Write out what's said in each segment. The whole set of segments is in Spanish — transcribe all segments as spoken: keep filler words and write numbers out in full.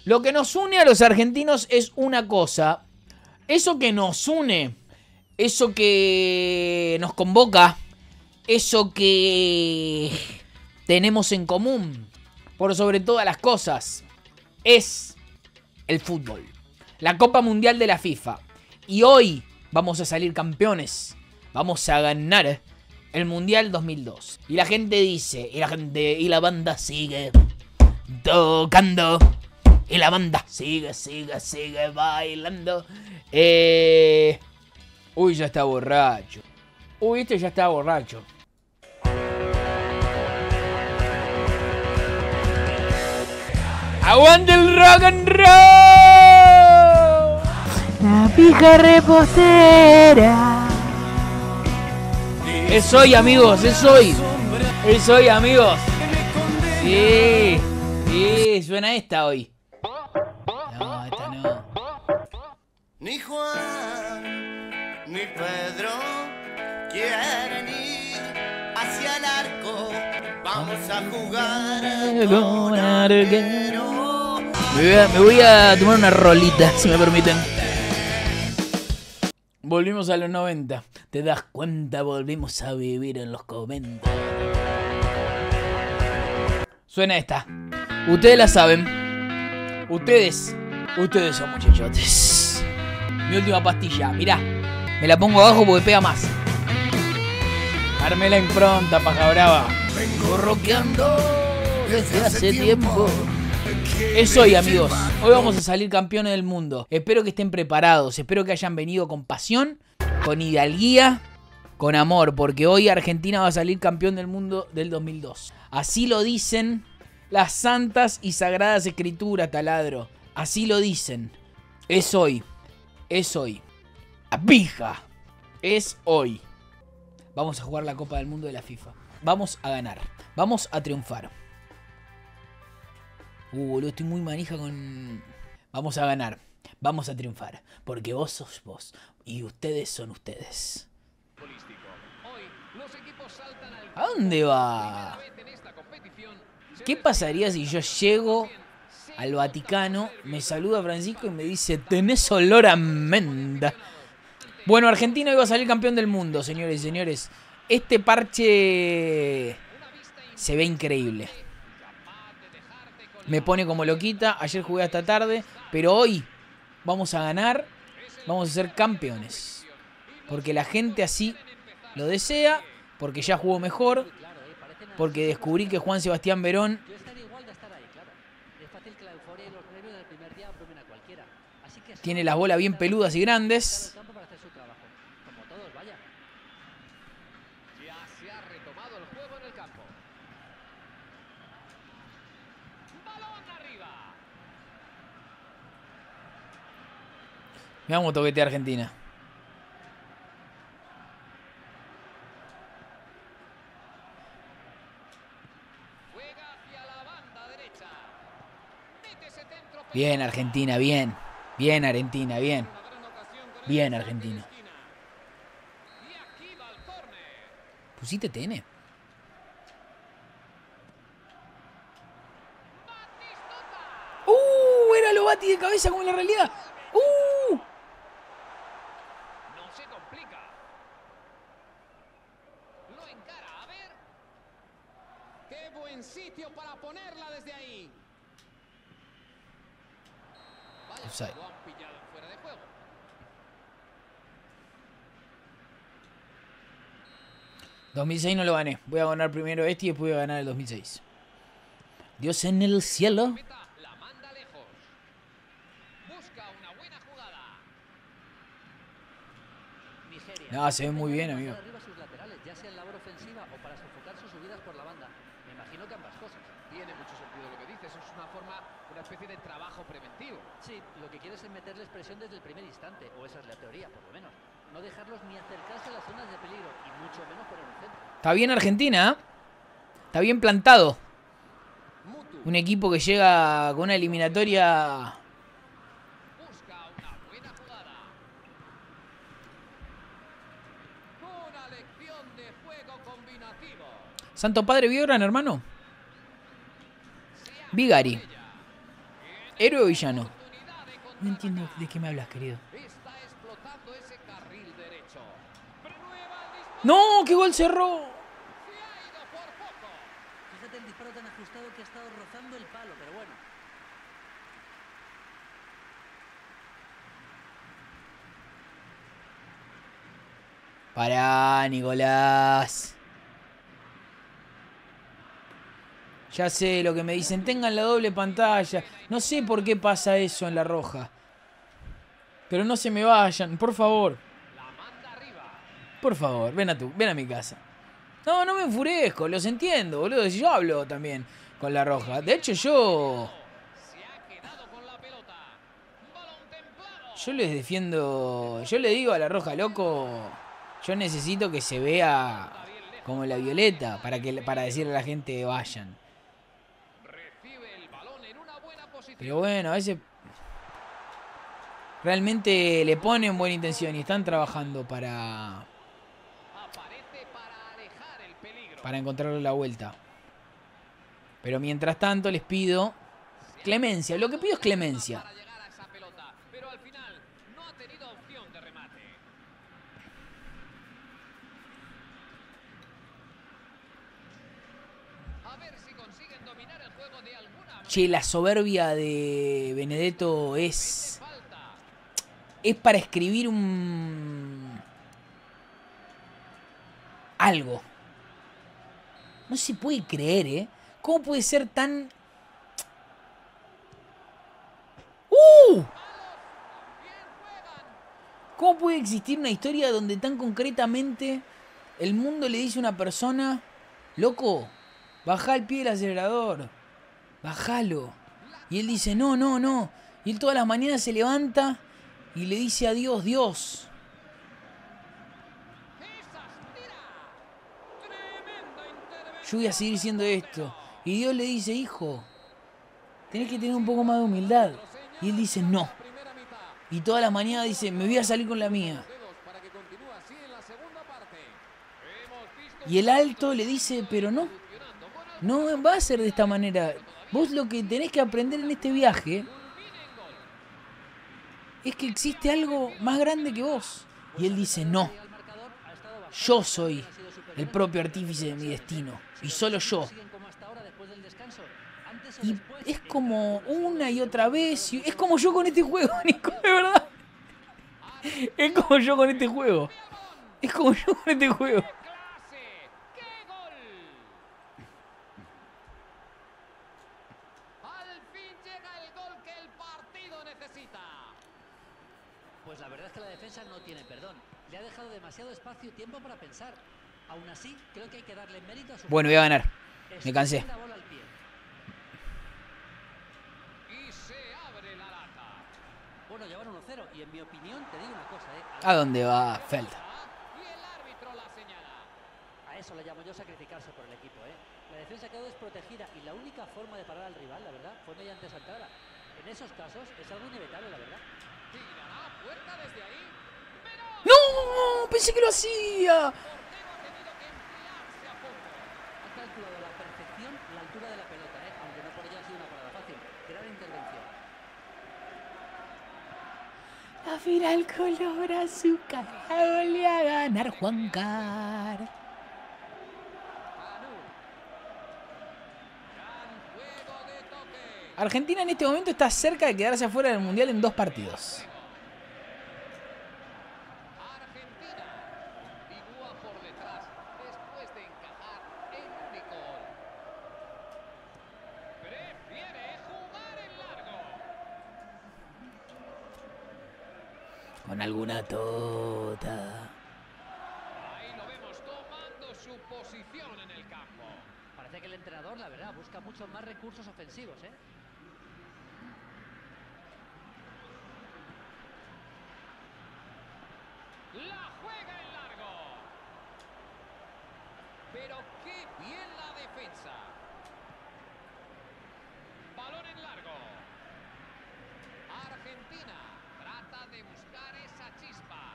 Lo que nos une a los argentinos es una cosa. Eso que nos une, eso que nos convoca, eso que tenemos en común, por sobre todas las cosas, es el fútbol. La Copa Mundial de la FIFA. Y hoy vamos a salir campeones. Vamos a ganar el Mundial dos mil dos. Y la gente dice, y la gente, y la banda sigue tocando. Y la banda sigue, sigue, sigue bailando. Eh... Uy, ya está borracho. Uy, este ya está borracho. ¡Aguante el rock and roll! La pija repostera. Es hoy, amigos, es hoy. Es hoy, amigos. Sí, sí, suena esta hoy. No, esta no. Ni Juan ni Pedro quieren ir hacia el arco. Vamos a jugar con arquero. Me voy, a, me voy a tomar una rolita, si me permiten. Volvimos a los noventa. ¿Te das cuenta? Volvimos a vivir en los noventa. Suena esta. Ustedes la saben. Ustedes. Ustedes son muchachotes. Mi última pastilla. Mirá. Me la pongo abajo porque pega más. Armé la impronta, paja brava. Vengo rockeando desde hace tiempo. Es hoy, amigos. Hoy vamos a salir campeones del mundo. Espero que estén preparados. Espero que hayan venido con pasión, con hidalguía, con amor. Porque hoy Argentina va a salir campeón del mundo del dos mil dos. Así lo dicen las santas y sagradas escrituras, taladro. Así lo dicen. Es hoy. Es hoy. ¡A pija! Es hoy. Vamos a jugar la Copa del Mundo de la FIFA. Vamos a ganar. Vamos a triunfar. Uh, boludo, estoy muy manija con... Vamos a ganar. Vamos a triunfar. Porque vos sos vos. Y ustedes son ustedes. ¿A dónde va? ¿Qué pasaría si yo llego al Vaticano, me saluda Francisco y me dice: tenés olor a menda? Bueno, Argentina iba a salir campeón del mundo, señores y señores. Este parche se ve increíble. Me pone como loquita. Ayer jugué hasta tarde. Pero hoy vamos a ganar. Vamos a ser campeones. Porque la gente así lo desea. Porque ya jugó mejor. Porque descubrí que Juan Sebastián Verón tiene las bolas bien peludas y grandes. Vamos a toquetear a Argentina. Bien, Argentina, bien. Bien, Argentina, bien. Bien, Argentina. ¿Pusiste T N? ¡Uh! Era Lobati de cabeza como en la realidad. ¡Uh! ¡Qué buen sitio para ponerla desde ahí! Vaya, Offside. lo han pillado fuera de juego. dos mil seis no lo gané. Voy a ganar primero este y después voy a ganar el dos mil seis. Dios en el cielo. La manda lejos. Busca una buena jugada. No, se ve muy bien, amigo. Ya sea en labor ofensiva o para sofocar sus subidas por la banda. Me imagino que ambas cosas. Tiene mucho sentido lo que dices. Es una forma, una especie de trabajo preventivo. Sí, lo que quieres es meterles presión desde el primer instante, o esa es la teoría, por lo menos. No dejarlos ni acercarse a las zonas de peligro, y mucho menos poner un centro. Está bien Argentina, ¿eh? Está bien plantado. Un equipo que llega con una eliminatoria. Busca una buena jugada. Una lección de juego combinativo. Santo Padre, ¿vio gran hermano? Vigari. ¿Héroe o villano? No entiendo de qué me hablas, querido. Está explotando ese carril derecho. Prueba el disparo. ¡No! ¡Qué gol cerró! Se ha ido por poco. Fíjate el disparo tan ajustado que ha estado rozando el palo, pero bueno. Pará, Nicolás. Ya sé lo que me dicen. Tengan la doble pantalla. No sé por qué pasa eso en la roja. Pero no se me vayan, por favor. La manda arriba. Por favor, ven a tu, ven a mi casa. No, no me enfurezco, los entiendo, boludo. Yo hablo también con la roja. De hecho, yo... Se ha quedado con la pelota. Balón templado. Yo les defiendo... Yo le digo a la roja, loco... Yo necesito que se vea como la violeta para, que, para decirle a la gente vayan. Recibe el balón en una buena posición. Pero bueno, a veces... Realmente le ponen buena intención y están trabajando para... Aparece para alejar el peligro. Para encontrarle la vuelta. Pero mientras tanto les pido... Clemencia, lo que pido es clemencia. Para llegar a esa pelota, pero al final no ha tenido opción de remate. A ver si consiguen dominar el juego de alguna manera. Che, la soberbia de Benedetto es... Falta. Es para escribir un... Algo. No se puede creer, ¿eh? ¿Cómo puede ser tan... ¡Uh! ¿Cómo puede existir una historia donde tan concretamente el mundo le dice a una persona, loco, bajá el pie del acelerador, bajalo? Y él dice, no, no, no. Y él todas las mañanas se levanta y le dice a Dios, Dios, yo voy a seguir siendo esto. Y Dios le dice, hijo, tenés que tener un poco más de humildad. Y él dice, no. Y todas las mañanas dice, me voy a salir con la mía. Y el alto le dice, pero no. No va a ser de esta manera. Vos lo que tenés que aprender en este viaje es que existe algo más grande que vos. Y él dice, no. Yo soy el propio artífice de mi destino. Y solo yo. Y es como una y otra vez. Es como yo con este juego, Nico, de verdad. Es como yo con este juego. Es como yo con este juego. ¡Qué gol! Al fin llega el gol que el partido necesita. Pues la verdad es que la defensa no tiene perdón. Le ha dejado demasiado espacio y tiempo para pensar. Aún así, creo que hay que darle mérito a su... Bueno, voy a ganar. Me cansé. La bola al pie. Y se abre la lata. Bueno, llevan uno cero y en mi opinión te digo una cosa, ¿eh? ¿A dónde va Feld? Y el árbitro la señala. A eso le llamo yo sacrificarse por el equipo, ¿eh? La defensa quedó desprotegida y la única forma de parar al rival, la verdad, fue mediante esa entrada. En esos casos es algo inevitable, la verdad. Tirará a puerta desde ahí. Pero ¡No! Pensé que lo hacía. el portero ha tenido que enfriarse a poco. Ha calculado a la perfección la altura de la pelota, ¿eh? Aunque no por ello ha sido una parada fácil. Gran intervención. La final color azúcar. Volvió a ganar Juan Car. Gran juego de toque. Argentina en este momento está cerca de quedarse afuera del Mundial en dos partidos. Argentina continúa por detrás después de encajar el único gol. Prefiere jugar en largo. Con alguna tota. Ahí lo vemos tomando su posición en el campo. Parece que el entrenador, la verdad, busca muchos más recursos ofensivos, ¿eh? La juega en largo. Pero qué bien la defensa. Balón en largo. Argentina trata de buscar esa chispa.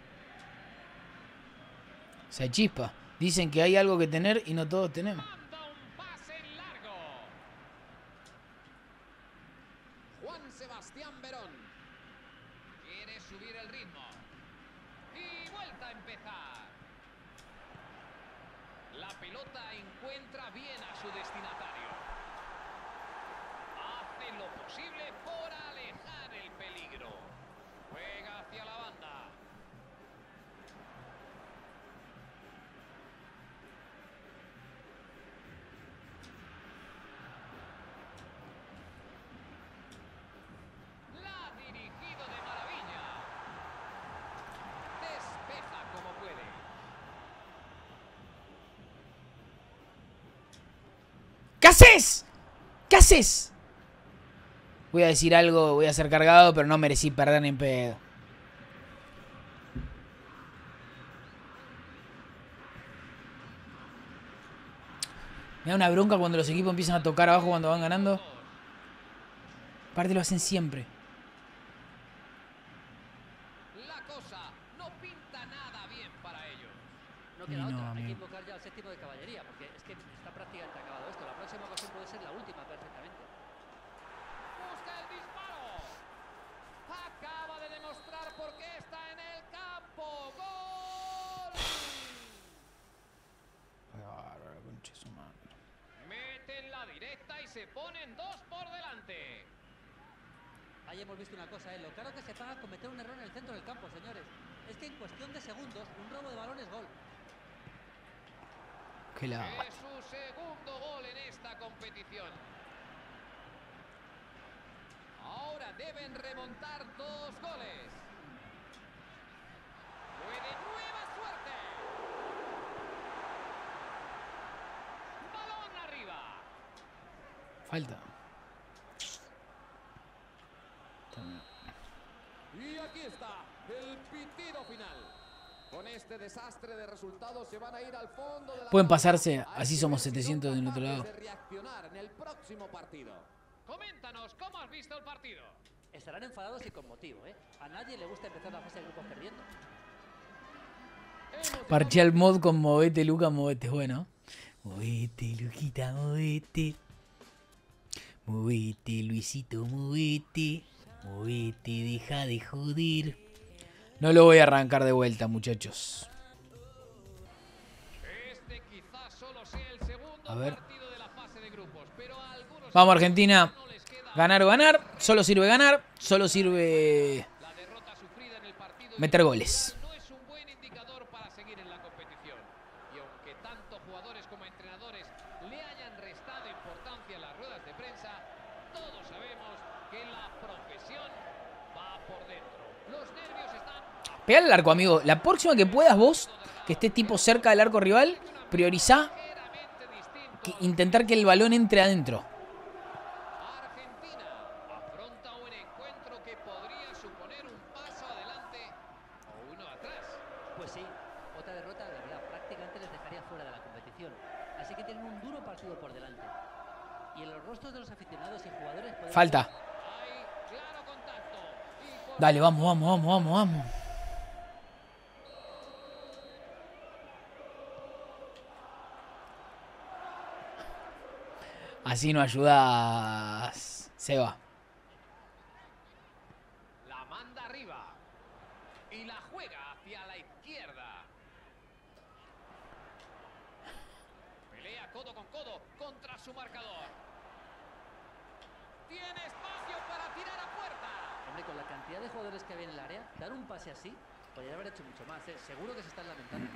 Se chispa. Dicen que hay algo que tener y no todos tenemos. Manda un pase en largo. Juan Sebastián Verón. Quiere subir el ritmo. Y vuelta a empezar. La pelota encuentra bien a su destinatario. Hace lo posible por alejar el peligro. Juega hacia la banda. La ha dirigido de maravilla. Despeja como puede. ¿Qué haces? ¿Qué haces? Voy a decir algo, voy a ser cargado, pero no merecí perder ni en pedo. Me da una bronca cuando los equipos empiezan a tocar abajo cuando van ganando. Aparte lo hacen siempre. La cosa no pinta nada bien para ellos. No Y queda no, otra, hay amigo. que invocar ya al séptimo de caballería, porque es que está prácticamente acabado esto. La próxima ocasión puede ser la última perfectamente. Busca el disparo. Acaba de demostrar por qué está en el campo. ¡Gol! Meten la directa y se ponen dos por delante. Ahí hemos visto una cosa, ¿eh? Lo caro que se paga cometer un error en el centro del campo, señores. Es que en cuestión de segundos, un robo de balón es gol. Que la... Es su segundo gol en esta competición. Ahora deben remontar dos goles. Puede nueva suerte. Balón arriba. Falta. Y aquí está el pitido final. Con este desastre de resultados se van a ir al fondo de la Pueden tabla. pasarse, Hay así que somos ver si son setecientos del otro capaces lado. de reaccionar en el próximo partido. Coméntanos cómo has visto el partido. Estarán enfadados y con motivo, ¿eh? A nadie le gusta empezar la fase de grupos perdiendo. Parcial mod con movete, Luca, movete. Bueno. Movete, Luquita, movete. Movete, Luisito, movete. Movete, deja de joder. No lo voy a arrancar de vuelta, muchachos. Este quizás solo sea el segundo A ver. partido de la fase de grupos, pero a algunos Vamos, Argentina. no les queda Ganar o ganar. Solo sirve ganar. Solo sirve la derrota sufrida en el partido meter inaugural goles. no es un buen indicador para seguir en la competición. Y aunque tanto jugadores como entrenadores le hayan restado importancia en las ruedas de prensa, todos sabemos que la profesión va por dentro. Los nervios están Pegar al arco, amigo. La próxima que puedas vos, que estés tipo cerca del arco rival, priorizá ligeramente distintos. que intentar que el balón entre adentro. Argentina afronta un encuentro que podría suponer un paso adelante o uno atrás. Pues sí, otra derrota de verdad prácticamente les dejaría fuera de la competición. Así que tienen un duro partido por delante. Y en los rostros de los aficionados y jugadores podemos- Falta. Hay claro contacto. Y por Dale, vamos, vamos, vamos, vamos, vamos. Así no ayudas, Seba. la manda arriba y la juega hacia la izquierda. Pelea codo con codo contra su marcador. Tiene espacio para tirar a puerta. Hombre, con la cantidad de jugadores que había en el área, dar un pase así, podría haber hecho mucho más, ¿eh? Seguro que se están lamentando.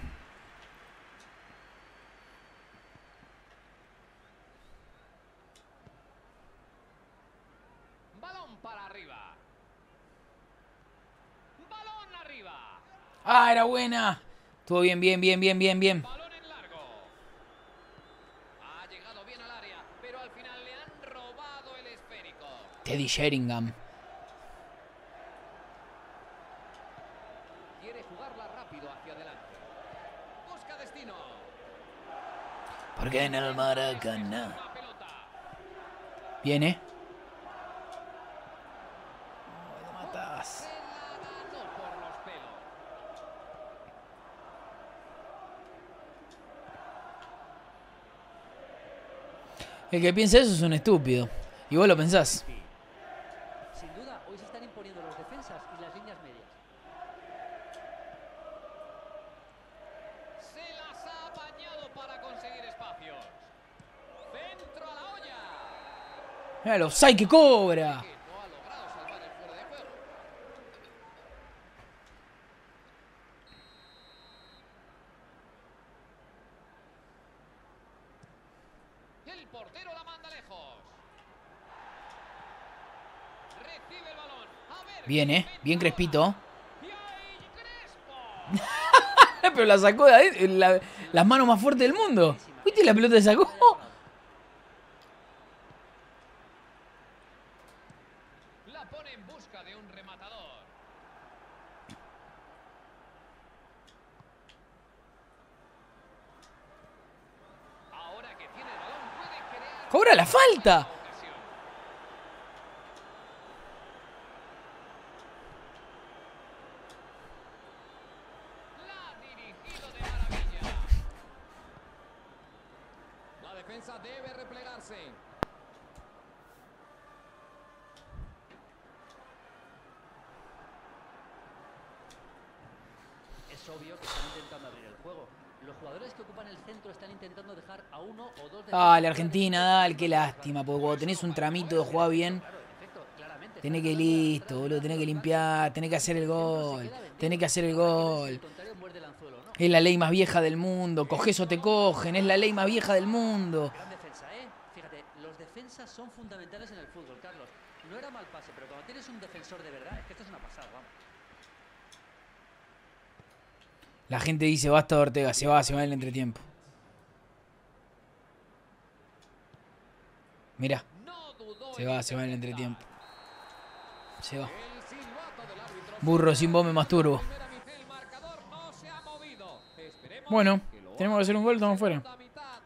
Balón para arriba. Balón arriba. Ah, era buena. Estuvo bien, bien, bien, bien, bien, bien. Balón en largo. Ha llegado bien al área, pero al final le han robado el esférico. Teddy Sheringham. Quiere jugarla rápido hacia adelante. Busca destino. Porque en el Maracaná. La pelota. Viene. Ay, lo matas. Se la ganó por los pelos. El que piensa eso es un estúpido. Y vos lo pensás. sin duda, hoy se están imponiendo los defensas y las líneas medias. Se las ha apañado para conseguir espacios. Centro a la olla. Mira el offside que cobra. Que no ha logrado salvar el fuera de juego. El portero la manda lejos. Recibe el balón. A ver. Bien, eh. Bien Crespito. Y ahí Crespo. Pero la sacó de ahí. La, las manos más fuertes del mundo. ¿Viste la pelota que sacó? La pone en busca de un rematador. Ahora que tiene el balón puede crear ¡Cobra la falta! ocasión. La ha dirigido de maravilla. La defensa debe replegarse. Es obvio que están intentando abrir el juego. Los jugadores que ocupan el centro están intentando dejar a uno o dos... Dale, Argentina, dale, qué lástima. Porque cuando tenés un tramito de jugar bien, Claro, en efecto, claramente. tenés que ir listo, boludo. Tenés que limpiar, tenés que hacer el gol. Tenés que hacer el gol. El contrario muerde el anzuelo, ¿no? Es la ley más vieja del mundo. Coges o te cogen. Es la ley más vieja del mundo. Gran defensa, ¿eh? Fíjate, los defensas son fundamentales en el fútbol, Carlos. No era mal pase, pero cuando tienes un defensor de verdad, es que esto es una pasada, vamos. La gente dice, basta de Ortega. Se va, se va en el entretiempo. Mira, No dudó se en va, se va en el interceptar. entretiempo. Se va. El silbato del árbitro. Burro sin voz me masturbo. Primera mitad, el marcador no se ha movido. Esperemos Bueno, que lo tenemos que hacer un gol, estamos fuera. segunda mitad.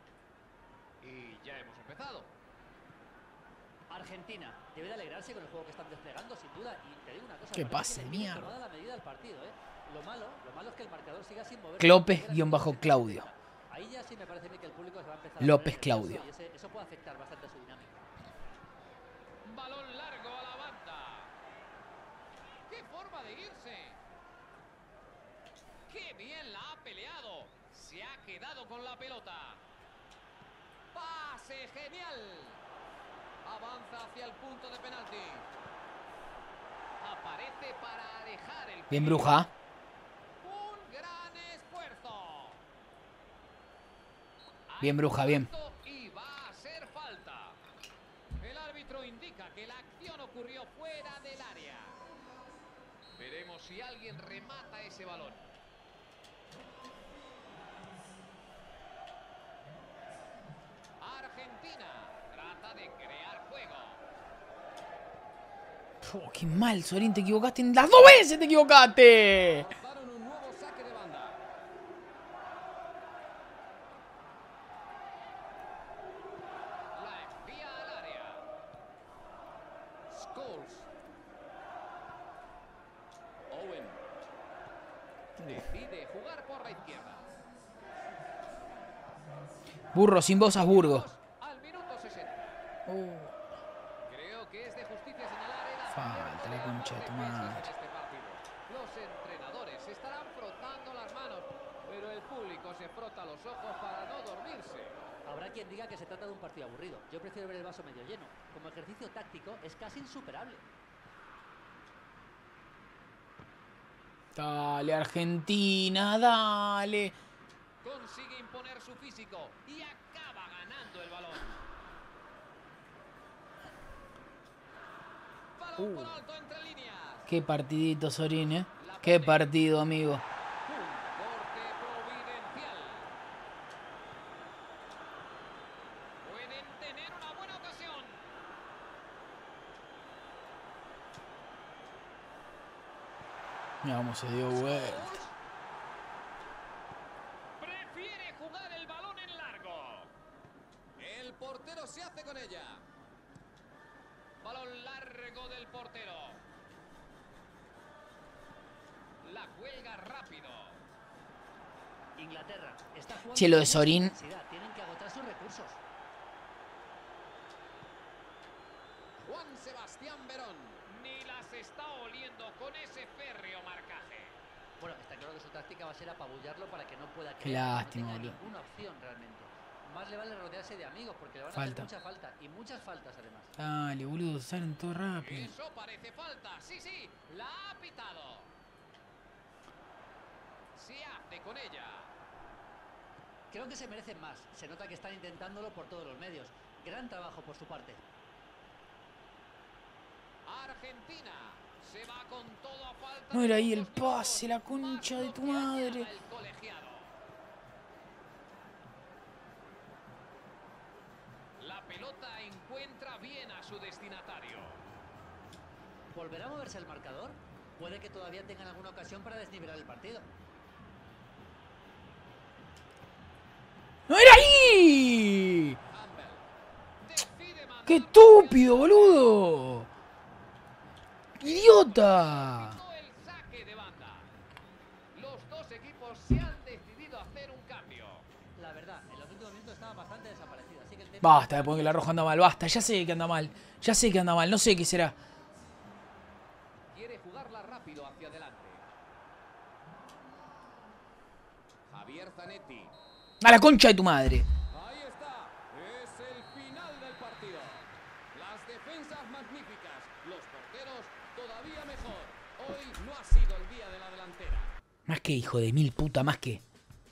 Y ya hemos empezado. Argentina debe de alegrarse con el juego que están desplegando, sin duda. Y te digo una cosa, Qué parece pase, que le tienen mierda. tomada la medida del partido, ¿eh? Lo malo, lo malo es que el marcador siga sin moverse. Clopes-Claudio. Ahí ya sí me parece a mí que el público se va a empezar López a poner Claudio. nervioso y ese- eso puede afectar bastante a su dinámica. Balón largo a la banda. ¡Qué forma de irse! ¡Qué bien la ha peleado! Se ha quedado con la pelota. ¡Pase genial! Avanza hacia el punto de penalti. Aparece para alejar el Bien, peligro. Bruja. Un gran esfuerzo. Bien, Bruja, bien. Y va a ser falta. El árbitro indica que la acción ocurrió fuera del área. Veremos si alguien remata ese balón. Argentina trata de crear juego. Oh, qué mal, Sorín, te equivocaste. En las dos veces te equivocaste. Lanzaron un nuevo saque de banda. La envía al área. Scholes. Owen. Decide jugar por la izquierda. Burro sin voz, Habsburgo. Al minuto sesenta. Oh, Creo que es de justicia señalar el Falta, acierto la de concha de tu ambos defensas madre. en este partido. Los entrenadores se estarán frotando las manos, pero el público se frota los ojos para no dormirse. Habrá quien diga que se trata de un partido aburrido. Yo prefiero ver el vaso medio lleno. Como ejercicio táctico es casi insuperable. dale, Argentina, dale. Consigue imponer su físico y acaba ganando el balón. Balón por alto entre líneas. Qué partidito, Sorín, eh. Qué partido, amigo. Un corte providencial. Pueden tener una buena ocasión. Mira cómo se dio vuelta. Prefiere jugar el balón en largo. El portero se hace con ella. Balón largo del portero. La cuelga rápido. Inglaterra está jugando Che, lo de con mucha Sorín. intensidad. Tienen que agotar sus recursos. Juan Sebastián Verón. se está oliendo con ese férreo marcaje. Bueno, está claro que su táctica va a ser apabullarlo para que no pueda Qué crear, lástima, no tenga boludo. ninguna opción realmente. Más le vale rodearse de amigos porque le van a Falta. hacer mucha falta y muchas faltas además. Dale, boludo, salen todo rápido. Eso parece falta. Sí, sí, la ha pitado. Se hace con ella. Creo que se merecen más. Se nota que están intentándolo por todos los medios. Gran trabajo por su parte. Argentina se va con todo a falta. No era de ahí el pocos pase, la minutos. concha Más de tu lo que madre. añada el colegiado. La pelota encuentra bien a su destinatario. ¿Volverá a moverse el marcador? Puede que todavía tengan alguna ocasión para desnivelar el partido. ¡No era ahí! Campbell decide mandar ¡Qué estúpido, boludo! ¡Idiota! Quitó el saque de banda. Los dos equipos se han decidido a hacer un cambio. La verdad, en los últimos minutos estaba bastante desaparecido. Así que el tema... Basta de poner que la roja anda mal, basta, ya sé que anda mal. Ya sé que anda mal, no sé qué será. Quiere jugarla rápido hacia adelante. Javier Zanetti. ¡A la concha de tu madre! Ahí está. Es el final del partido. Las defensas magníficas. Los porteros todavía mejor. Hoy no ha sido el día de la delantera. Más que hijo de mil puta, más que.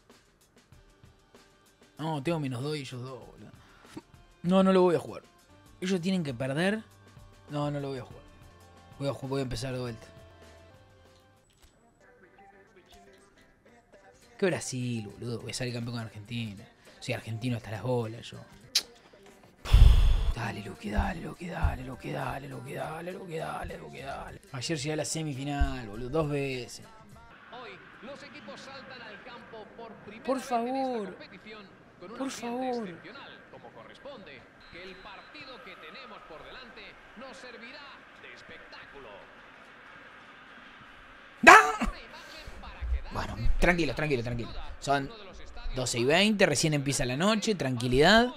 No, tengo menos dos y ellos dos, boludo. No, no lo voy a jugar. Ellos tienen que perder. No, no lo voy a jugar. Voy a, ju- voy a empezar de vuelta. ¿Qué Brasil, boludo? Voy a salir campeón con Argentina. Soy argentino hasta las bolas, yo. Dale, Luque, dale, Luque, dale, Luque, dale, Luque, dale, Luque, dale, Luque, dale. Ayer llegué a la semifinal, boludo, dos veces. Hoy los equipos saltan al campo por primera Por vez favor. en esta competición con un Por ambiente favor. excepcional, como corresponde, que el partido que tenemos por delante nos servirá de espectáculo. ¡Da! Una imagen para quedarse Bueno, en tranquilo, pie. tranquilo, tranquilo. Sin duda, Son uno de los estadios doce y veinte, recién empieza la noche, tranquilidad.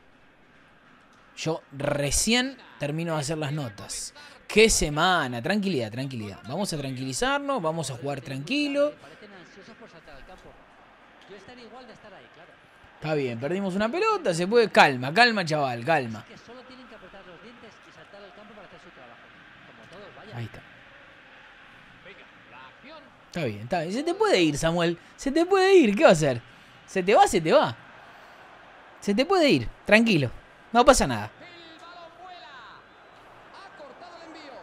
Yo recién termino de hacer las notas. ¡Qué semana! Tranquilidad, tranquilidad. Vamos a tranquilizarnos, vamos a jugar tranquilo. Parecen ansiosos por saltar al campo. Yo estaría igual de estar ahí, claro. Está bien, perdimos una pelota, se puede. Calma, calma, chaval, calma. Es que solo tienen que apretar los dientes y saltar al campo para hacer su trabajo. Como todos, vaya. Ahí está. Venga, la acción. Está bien, está bien. Se te puede ir, Samuel. Se te puede ir. ¿Qué va a hacer? Se te va, se te va. Se te puede ir. Tranquilo. No pasa nada. El balón vuela. Ha cortado el envío.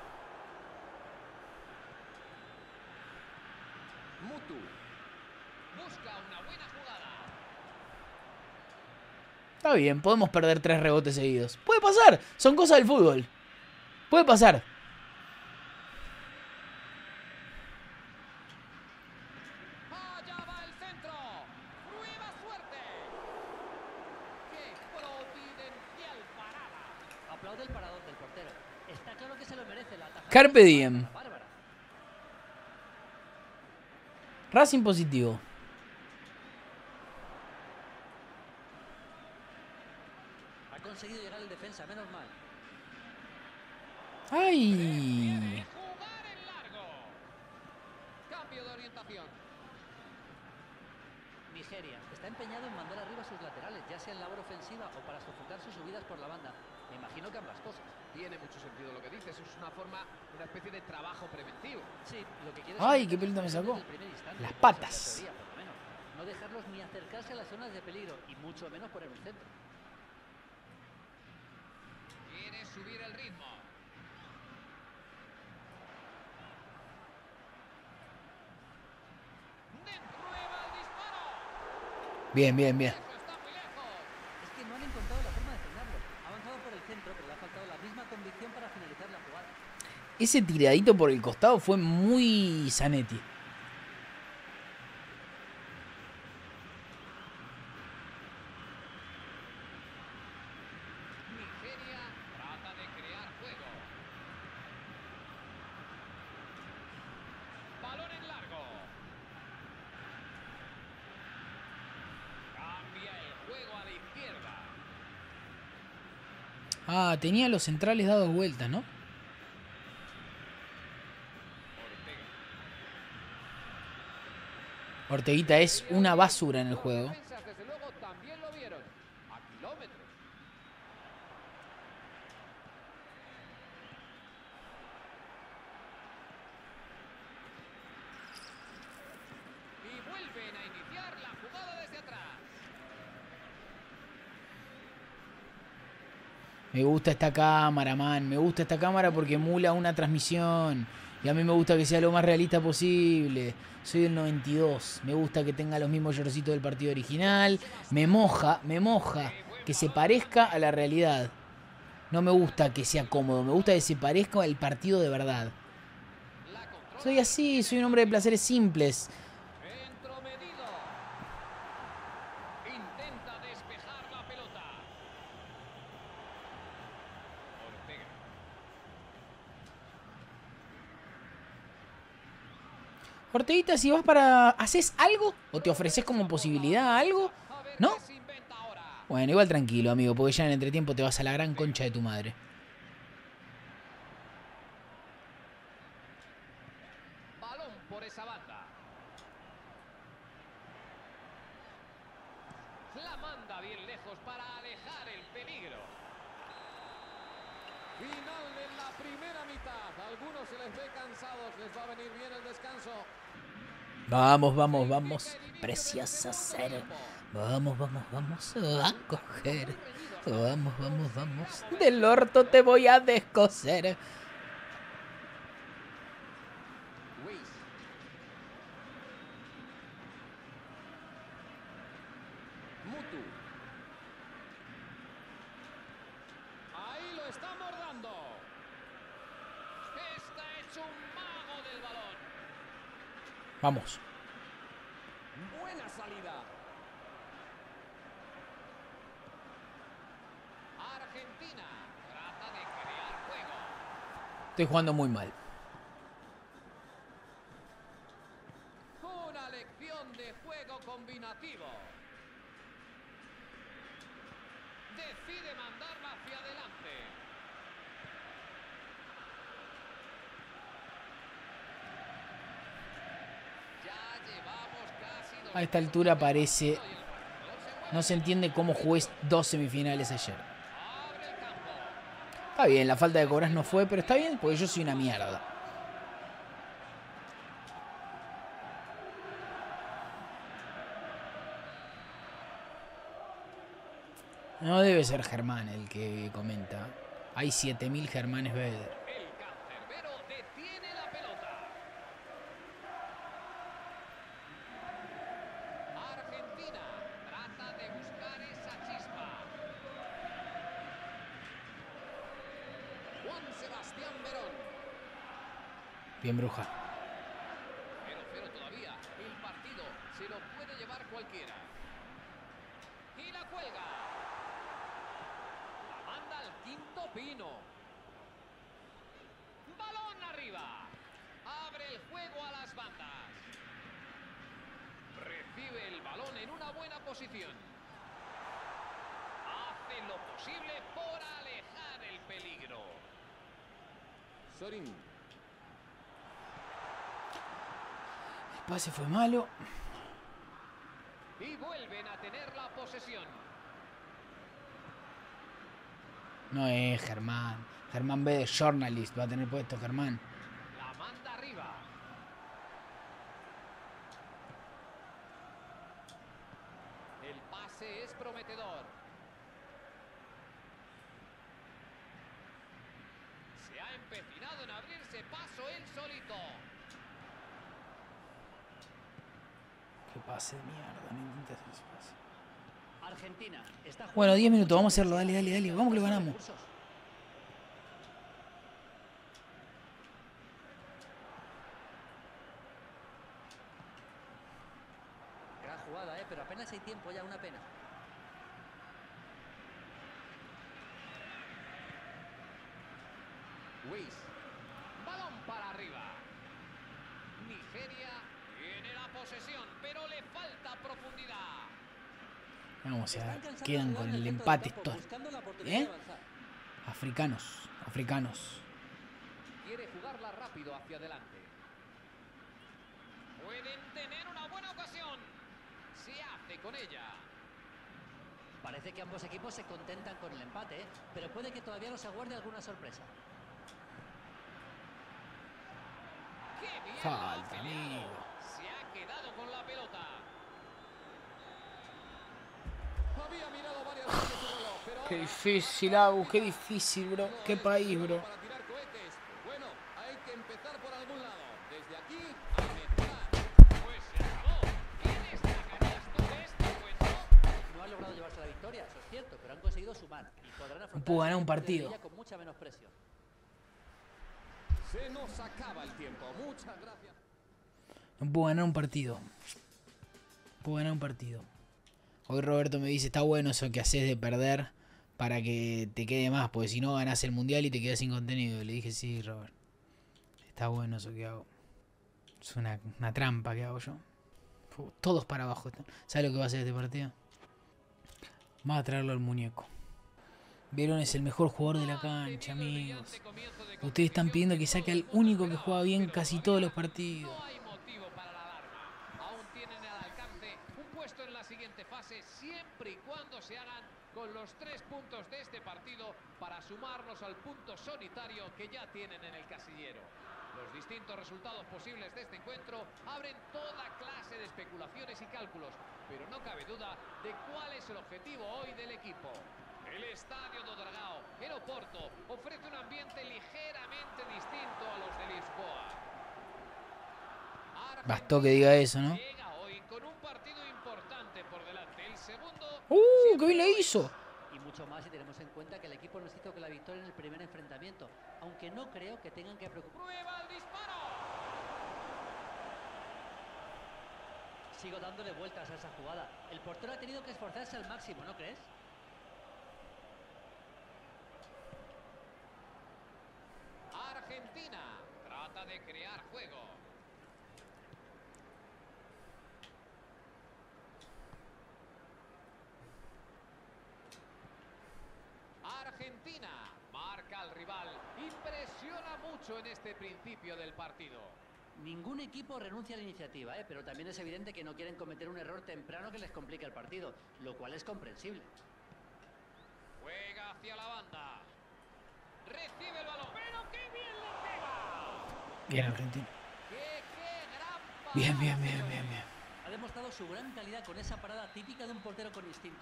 Mutu. Busca una buena jugada. Está bien, podemos perder tres rebotes seguidos. Puede pasar. Son cosas del fútbol. Puede pasar. Allá va el centro. Nueva suerte. ¡Qué providencial parada! Aplaude el parador del portero. Está claro que se lo merece la tajada. Carpe diem. Bárbara. Racing positivo. Ha conseguido llegar el defensa, menos mal. ¡Ay! Jugar en largo. Cambio de orientación. Nigeria está empeñado en mandar arriba a sus laterales, ya sea en labor ofensiva o para sofocar sus subidas por la banda. Me imagino que ambas cosas. Tiene mucho sentido lo que dices. Es una forma, una especie de trabajo preventivo. Sí, lo que quiere Ay, es qué pelota me sacó. desde el primer instante, Las esa es la patas. teoría, por lo menos. No dejarlos ni acercarse a las zonas de peligro y mucho menos poner un centro. Quiere subir el ritmo. De prueba el disparo. Bien, bien, bien. Eso está muy lejos. Es que no han encontrado la forma de frenarlo. Ha avanzado por el centro, pero le ha faltado la misma convicción para finalizar la jugada. Ese tiradito por el costado fue muy Zanetti. Nigeria trata de crear juego. Balón en largo. Cambia el juego a la izquierda. Ah, tenía los centrales dados vueltas, ¿no? Orteguita es una basura en el juego. Los defensas, desde luego, también lo vieron. A kilómetros. Y vuelven a iniciar la jugada desde atrás. Me gusta esta cámara, man. Me gusta esta cámara porque emula una transmisión. Y a mí me gusta que sea lo más realista posible. Soy del noventa y dos. Me gusta que tenga los mismos llorcitos del partido original. Me moja, me moja que se parezca a la realidad. No me gusta que sea cómodo. Me gusta que se parezca al partido de verdad. Soy así, soy un hombre de placeres simples. Entrometido. Intenta despejar la pelota. Ortega. Orteguita, si vas para... ¿Haces algo? ¿O te ofreces como posibilidad algo? A ver ¿No? qué se inventa ahora. Bueno, igual tranquilo, amigo, porque ya en el entretiempo te vas a la gran concha de tu madre. Balón por esa banda. La manda bien lejos para alejar el peligro. Final de la primera mitad. A algunos se les ve cansados. Les va a venir bien el descanso. Vamos, vamos, vamos. Preciosa ser. Vamos, vamos, vamos a coger. Vamos, vamos, vamos. Del orto te voy a descoser. Luis. Mutu. Ahí lo está mordando. Está hecho un mago del balón. Vamos. Buena salida. Argentina trata de crear juego. Estoy jugando muy mal. Una lección de juego combinativo. Decide mandarla hacia adelante. Ya llevamos casi dos A esta altura parece... y el marcador se mueve. No se entiende cómo jugué dos semifinales ayer. Abre el campo. Está bien, la falta de cobras no fue, pero está bien porque yo soy una mierda. No debe ser Germán el que comenta. Hay siete mil Germanes Beder. El cancerbero detiene la pelota. Argentina trata de buscar esa chispa. Juan Sebastián Verón. Bien, bruja. cero cero todavía. El partido se lo puede llevar cualquiera. Y la cuelga. La manda al quinto pino. Balón arriba. Abre el juego a las bandas. Recibe el balón en una buena posición. Hace lo posible por alejar el peligro. Sorín. El pase fue malo. Y vuelven a tener la posesión. No es Germán. Germán Beder, journalist. Va a tener puesto Germán. La manda arriba. El pase es prometedor. Se ha empecinado en abrirse paso él solito. Qué pase de mierda. No intentes hacer ese pase. Argentina está jugando Bueno, diez con minutos. mucha Vamos a hacerlo. Dale, intensidad dale, y dale. Vamos que lo con ganamos. recursos. Gran jugada, ¿eh? Pero apenas hay tiempo ya, una pena. Luis. Balón para arriba. Nigeria tiene la posesión, pero le falta profundidad. Vamos a Están ver. cansando Quedan de con jugar en el centro del empate campo, estos. buscando la oportunidad ¿Eh? de avanzar. Africanos. Africanos. Quiere jugarla rápido hacia adelante. Pueden tener una buena ocasión. Se hace con ella. Parece que ambos equipos se contentan con el empate, ¿eh? Pero puede que todavía nos aguarde alguna sorpresa. ¡Qué bien! Falta, amigo. Se ha quedado con la pelota. Había mirado varias veces su reloj, pero Qué ahora difícil, Abu, qué difícil, bro. no Qué es país, solo bro. para tirar cohetes. Bueno, hay que empezar por algún lado. Desde aquí a mejorar. Pues se acabó. ¿Qué destacarías tú de este encuentro? No han logrado llevarse la victoria, eso es cierto, pero han conseguido sumar y podrán afrontar pudo ganar el un siguiente partido. día con mucha menos presión. Se nos acaba el tiempo. Muchas gracias. No puedo ganar un partido. Puedo ganar un partido. Hoy Roberto me dice, está bueno eso que haces de perder para que te quede más, porque si no ganás el mundial y te quedas sin contenido. Le dije, sí, Robert. Está bueno eso que hago. Es una, una trampa que hago yo. Todos para abajo. ¿Sabes lo que va a hacer este partido? Va a traerlo al muñeco. Verón es el mejor jugador de la cancha, amigos. Ustedes están pidiendo que saque al único que juega bien casi todos los partidos. No hay motivo para la alarma. Aún tienen al alcance un puesto en la siguiente fase, siempre y cuando se hagan con los tres puntos de este partido para sumarlos al punto solitario que ya tienen en el casillero. Los distintos resultados posibles de este encuentro abren toda clase de especulaciones y cálculos, pero no cabe duda de cuál es el objetivo hoy del equipo. El estadio do Dragao, en Oporto, ofrece un ambiente ligeramente distinto a los de Lisboa. Bastó que diga eso, ¿no? Llega hoy con un partido importante por delante. El segundo... ¡Uh! ¡Qué bien le hizo! Y mucho más si tenemos en cuenta que el equipo nos hizo con la victoria en el primer enfrentamiento, aunque no creo que tengan que preocuparse. ¡Prueba el disparo! Sigo dándole vueltas a esa jugada. El portero ha tenido que esforzarse al máximo, ¿no crees? Argentina trata de crear juego. Argentina marca al rival. Impresiona mucho en este principio del partido. Ningún equipo renuncia a la iniciativa, ¿eh? Pero también es evidente que no quieren cometer un error temprano que les complique el partido, lo cual es comprensible. Juega hacia la banda. Recibe el balón. ¡Pero qué bien le pega! Bien, Argentina. ¡Qué, qué gran parada, Bien, bien, bien, señores! bien, bien. Ha demostrado su gran calidad con esa parada típica de un portero con instinto.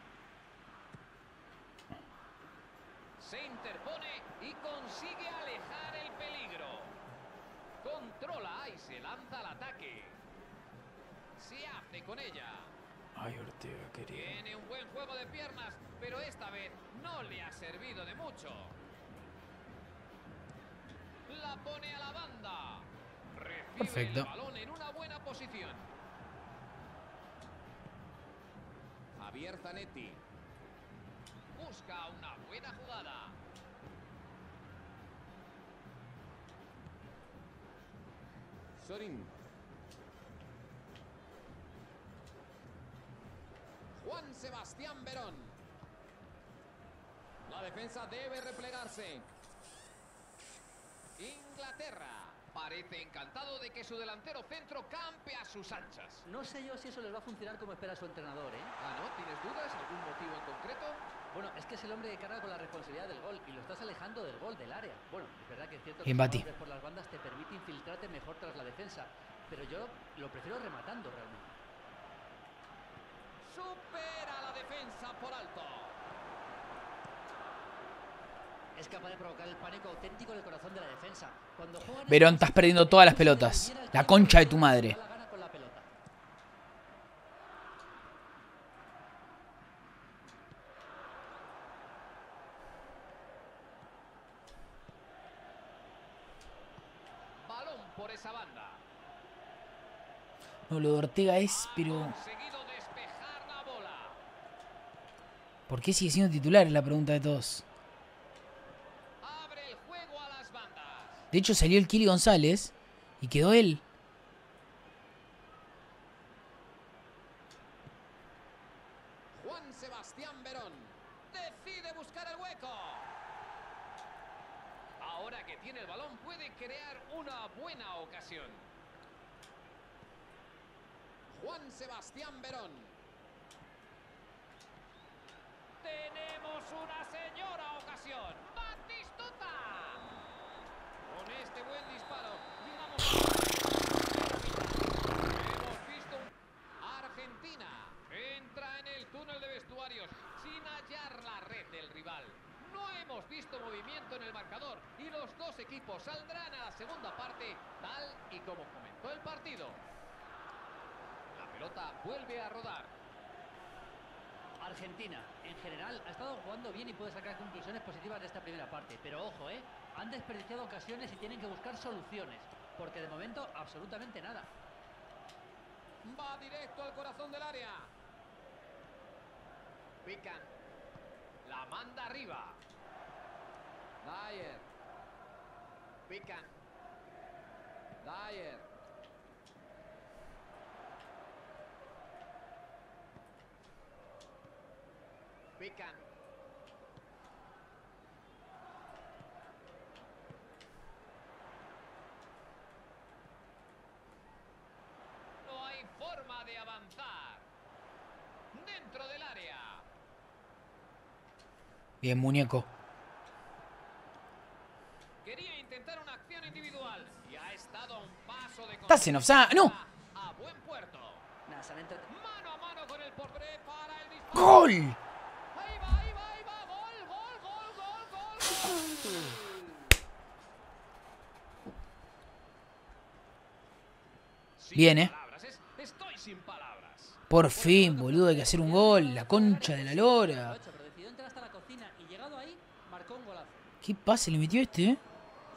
Se interpone y consigue alejar el peligro. Controla y se lanza al ataque. Se hace con ella. Ay, Ortega, querido. Tiene un buen juego de piernas, pero esta vez no le ha servido de mucho. La pone a la banda. Recibe Perfecto. el balón en una buena posición. Javier Zanetti. Busca una buena jugada. Sorín. Juan Sebastián Verón. La defensa debe replegarse. Inglaterra parece encantado de que su delantero centro campe a sus anchas. No sé yo si eso les va a funcionar como espera su entrenador, ¿eh? Ah, ¿no? ¿Tienes dudas? ¿Algún motivo en concreto? Bueno, es que es el hombre que carga con la responsabilidad del gol y lo estás alejando del gol, del área. Bueno, es verdad que es cierto que Bien, Bati. jugar por las bandas te permite infiltrarte mejor tras la defensa, pero yo lo prefiero rematando realmente. Supera la defensa por alto. Es capaz de provocar el pánico auténtico en el corazón de la defensa. Cuando juegan Verón, estás perdiendo todas las pelotas. La concha de tu madre. Da la gana con la pelota. Balón por esa banda. No, lo de Ortega es, pero... Conseguido despejar la bola. ¿Por qué sigue siendo titular? Es la pregunta de todos. Abre el juego a las bandas. De hecho, salió el Kili González y quedó él. Juan Sebastián Verón. Decide buscar el hueco. Ahora que tiene el balón puede crear una buena ocasión. Juan Sebastián Verón. Tenemos una señora ocasión. ¡Batistuta! Con este buen disparo, digamos... Hemos visto un... Argentina entra en el túnel de vestuarios sin hallar la red del rival. No hemos visto movimiento en el marcador y los dos equipos saldrán a la segunda parte tal y como comentó el partido. La pelota vuelve a rodar. Argentina, en general, ha estado jugando bien y puede sacar conclusiones positivas de esta primera parte. Pero ojo, ¿eh? Han desperdiciado ocasiones y tienen que buscar soluciones. Porque de momento, absolutamente nada. Va directo al corazón del área. Pican. La manda arriba. Dyer. Pican. Dyer. Pican. No hay forma de avanzar. Dentro del área. Bien, muñeco. Quería intentar una acción individual y ha estado a un paso de... Estás en offside. ¡No! A buen puerto. Nada, se han entre... Mano a mano con el portero para el disparo. ¡Gol! Ahí va, ahí va, ahí va. Gol, gol, gol, gol, gol, gol. Sin Bien, ¿eh? palabras, es- estoy sin palabras. Por fin, boludo, hay que hacer un gol. La concha de la lora. Pero decidió entrar hasta la cocina y llegado ahí, marcó un golazo. ¿Qué pase le metió este, eh?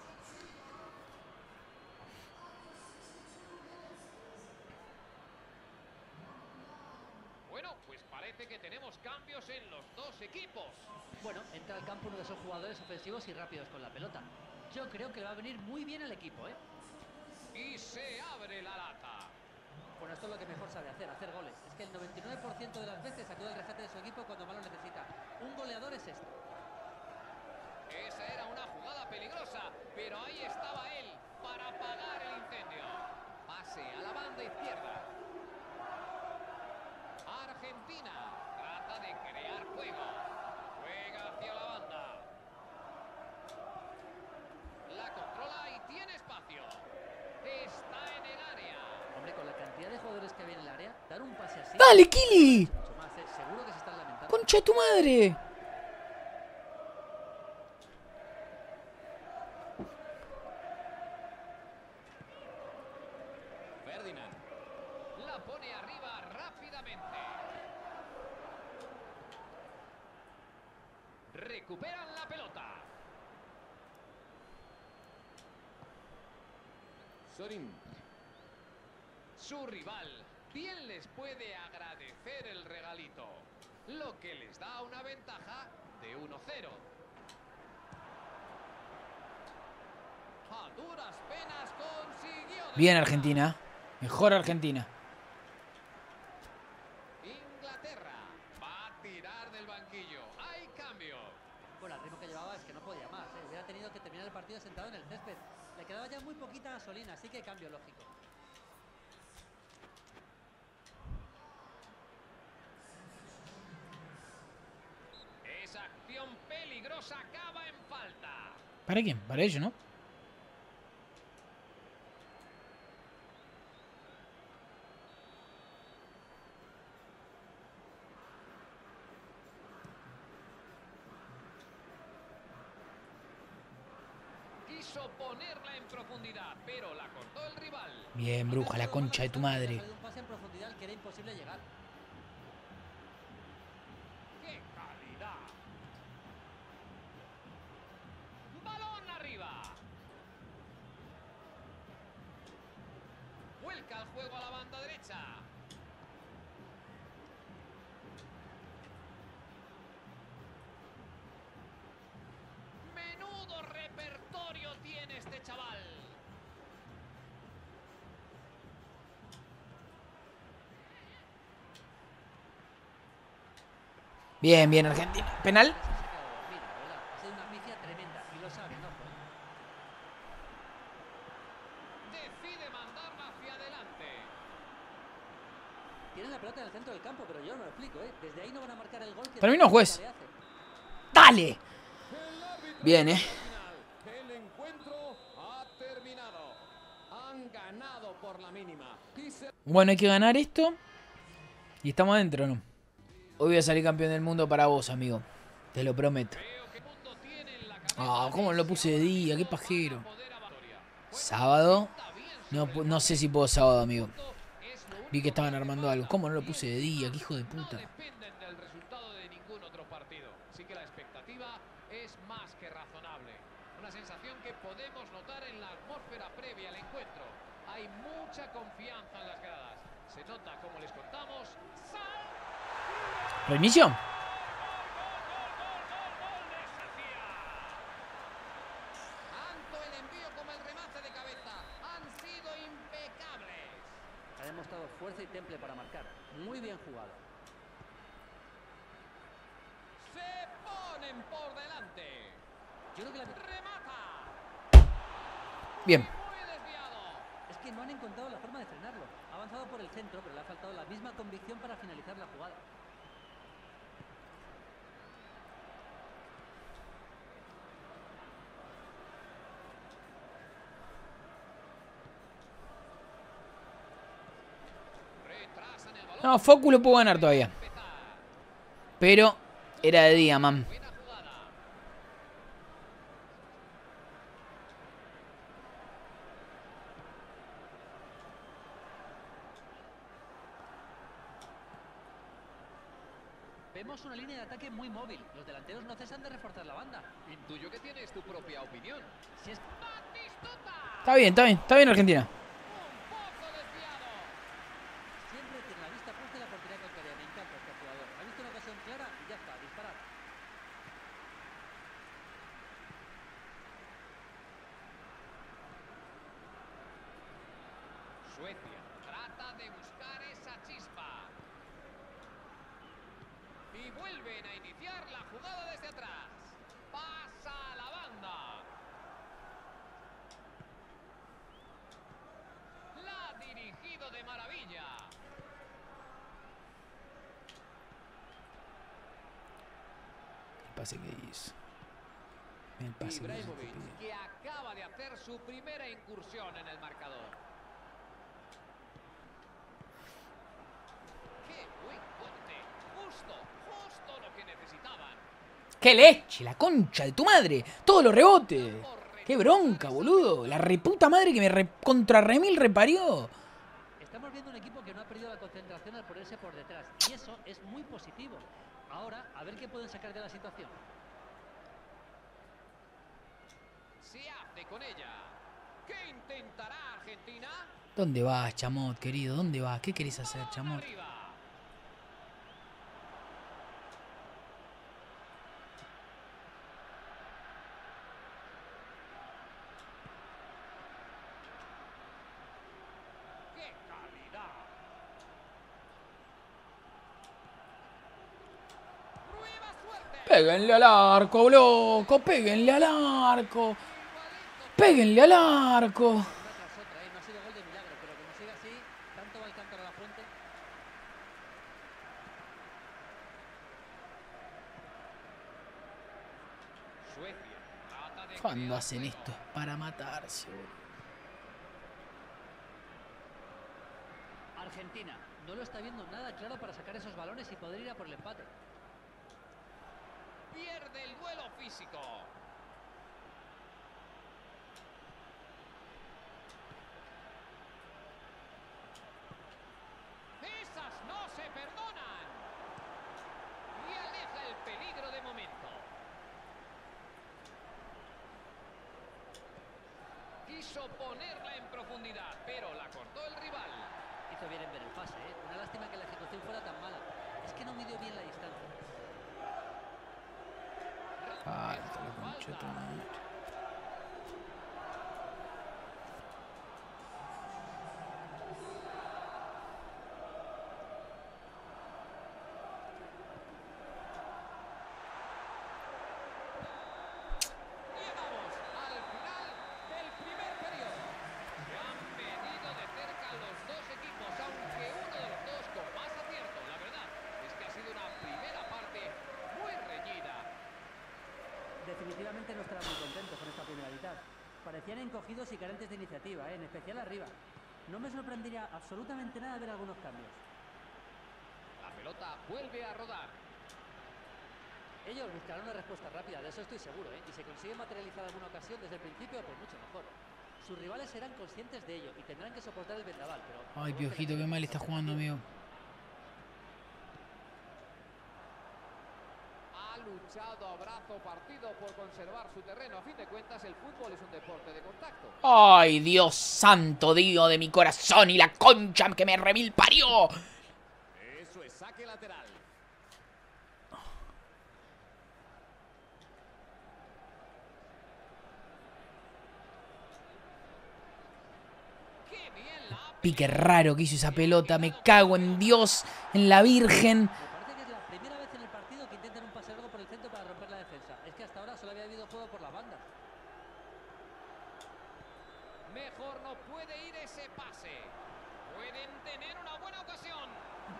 Bueno, pues parece que tenemos cambios en los dos equipos. Bueno, entra al campo uno de esos jugadores ofensivos y rápidos con la pelota. Yo creo que le va a venir muy bien al equipo, ¿eh? Y se abre la lata. Bueno, esto es lo que mejor sabe hacer, hacer goles. Es que el noventa y nueve por ciento de las veces acude al rescate de su equipo cuando más lo necesita. Un goleador es este. Esa era una jugada peligrosa, pero ahí estaba él para apagar el incendio. Pase a la banda izquierda. Argentina trata de crear juego. Juega hacia la banda. La controla y tiene espacio. Está en el área. Hombre, con la cantidad de jugadores que había en el área, dar un pase así... ¡Dale, Kili! Mucho más, ¿eh? Seguro que se están lamentando. ¡Concha de tu madre! Ferdinand. La pone arriba rápidamente. Recuperan la pelota. Sorin. Su rival bien les puede agradecer el regalito, lo que les da una ventaja de uno cero. A duras penas consiguió... Bien, Argentina. Mejor Argentina. Inglaterra va a tirar del banquillo. Hay cambio. Bueno, el ritmo que llevaba es que no podía más, ¿eh? Hubiera tenido que terminar el partido sentado en el césped. Le quedaba ya muy poquita gasolina, así que cambio lógico. Esa acción peligrosa acaba en falta. ¿Para quién? Para ellos, ¿no? Quiso ponerla en profundidad, pero la cortó el rival. Bien, bruja, la concha de tu madre. Un pase en profundidad al que era imposible llegar. ¡Qué calidad! ¡Balón arriba! Vuelca el juego a la banda derecha. ¡Menudo repertorio tiene este chaval! Bien, bien, Argentina. ¿Penal? Se ha quedado dormido, ¿verdad? Ha sido una pifia tremenda y lo sabe, ¿no? Decide mandarla hacia adelante. Tienen la pelota en el centro del campo, pero yo no lo explico, ¿eh? Desde ahí no van a marcar el gol que... Terminó, juez. le hace. ¡Dale! El árbitro Bien, eh. final. El encuentro ha terminado. Han ganado por la mínima. Y se... Bueno, hay que ganar esto. Y estamos adentro, ¿no? Hoy voy a salir campeón del mundo para vos, amigo. Te lo prometo. Ah, ¿cómo lo puse de día? Qué pajero. Sábado. No, no sé si puedo sábado, amigo. Vi que estaban armando algo. ¿Cómo no lo puse de día? Qué hijo de puta. Dependen del resultado de ningún otro partido. Así que la expectativa es más que razonable. Una sensación que podemos notar en la atmósfera previa al encuentro. Hay mucha confianza en las gradas. Se nota, como les contamos, ¿Reinicio? tanto el envío como el remate de cabeza han sido impecables. Ha demostrado fuerza y temple para marcar. Muy bien jugado. Se ponen por delante. Yo creo que la... Remata. Bien. Muy desviado. Es que no han encontrado la forma de frenarlo. Ha avanzado por el centro, pero le ha faltado la misma convicción para finalizar la jugada. Retrasan el balón. No, Focu lo puedo ganar todavía. Pero era de día, man. Buena jugada. Vemos una línea de ataque muy móvil. Los delanteros no cesan de reforzar la banda. Intuyo que tienes tu propia opinión. Si es... Está bien, está bien. Está bien Argentina. Un poco desviado. Siempre tiene la vista puesta en la portería contraria. Me encanta este jugador. Ha visto una ocasión clara y ya está, a disparar. Suecia trata de buscar esa chispa. Y vuelven a iniciar la jugada desde atrás. Pasa a la banda. La ha dirigido de maravilla. El pase que hizo. El pase que hizo. Ibrahimovic, que acaba de hacer su primera incursión en el marcador. ¡Qué buen corte! Justo, justo lo que necesitaban. ¡Qué leche! La concha de tu madre. Todos los rebotes. ¡Qué bronca, boludo! La reputa madre que me re contra remil reparió. Estamos viendo un equipo que no ha perdido la concentración al ponerse por detrás. Y eso es muy positivo. Ahora, a ver qué pueden sacar de la situación. Se hace con ella. ¿Qué intentará Argentina? ¿Dónde vas, Chamot, querido? ¿Dónde vas? ¿Qué querés hacer, Chamot? Arriba. ¡Qué calidad! ¡Prueba suerte! Péguenle al arco, loco. Péguenle al arco. Péguenle al arco. Una tras otra, ¿eh? No ha sido gol de milagro, pero como siga así, tanto va el cántaro a la fuente. Suecia trata de ¿Cuándo crear hacen juego. esto? Es para matarse, boludo. Argentina no lo está viendo nada claro para sacar esos balones y poder ir a por el empate. Pierde el duelo físico. Esas no se perdonan. Y aleja el peligro de momento. Quiso ponerla en profundidad, pero la cortó el rival. Hizo bien en ver el pase, ¿eh? Una lástima que la ejecución fuera tan mala. Es que no midió bien la distancia. Falta, la concha de tu madre. Llegamos al final del primer periodo. Se han medido de cerca los dos equipos, aunque uno de los dos con más parecían encogidos y carentes de iniciativa, ¿eh? En especial arriba. No me sorprendería absolutamente nada ver algunos cambios. La pelota vuelve a rodar. Ellos buscarán una respuesta rápida, de eso estoy seguro, ¿eh? Y si consiguen materializar alguna ocasión desde el principio, pues mucho mejor. Sus rivales serán conscientes de ello y tendrán que soportar el vendaval, pero... Ay, Piojito, qué mal está jugando, amigo. Ha luchado a brazo partido por conservar su terreno. A fin de cuentas, el fútbol es un deporte de contacto. Ay, Dios santo, Dios de mi corazón y la concha que me remil parió. Eso es saque lateral. ¡Qué bien la ha Pique raro que hizo esa pelota. Me cago en Dios, en la Virgen. Me parece que es la primera vez en el partido que intentan un pase largo por el centro para romper la defensa. Es que hasta ahora solo había habido juego por las bandas. Mejor no puede ir ese pase. Pueden tener una buena ocasión.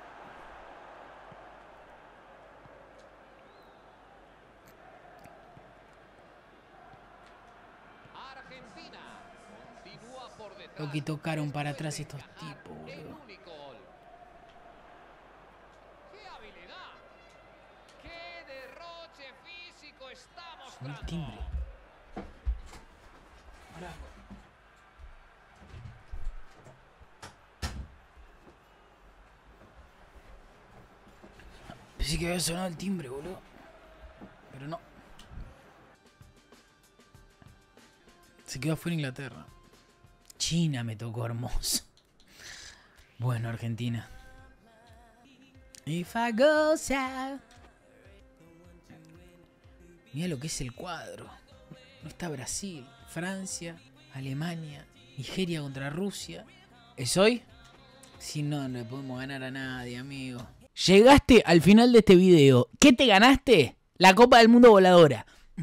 Argentina continúa por detrás. Lo que tocaron para Después atrás de estos encajar tipos, el boludo. único gol. ¡Qué habilidad! ¡Qué derroche físico está Sonó el mostrando! timbre. Pensé que había sonado el timbre, boludo. Pero no. Se quedó afuera Inglaterra. China me tocó hermoso. Bueno, Argentina. If I go south. Mira lo que es el cuadro. No está Brasil, Francia, Alemania, Nigeria contra Rusia. ¿Es hoy? Si no, no le podemos ganar a nadie, amigo. Llegaste al final de este video. ¿Qué te ganaste? La Copa del Mundo voladora.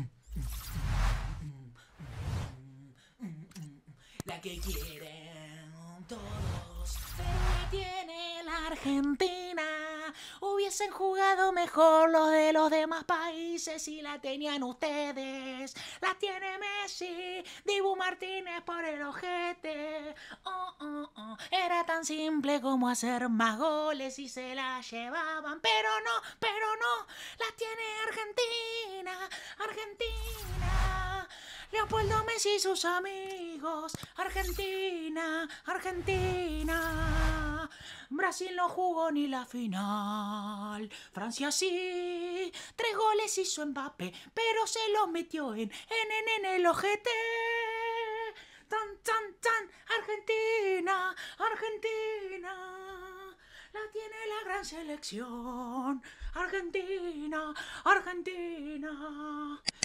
La que quieren todos. La tiene la Argentina. Hubiesen jugado mejor los de los demás países si la tenían ustedes. La tiene Messi, Dibu Martínez por el ojete. Oh, oh, oh. Era tan simple como hacer más goles y se la llevaban. Pero no, pero no. La tiene Argentina, Argentina. Leopoldo Messi y sus amigos. Argentina, Argentina. Brasil no jugó ni la final. Francia sí. Tres goles hizo Mbappé, pero se los metió en, en, en, en el ojete. Tan, tan, tan. Argentina, Argentina. La tiene la gran selección. Argentina, Argentina.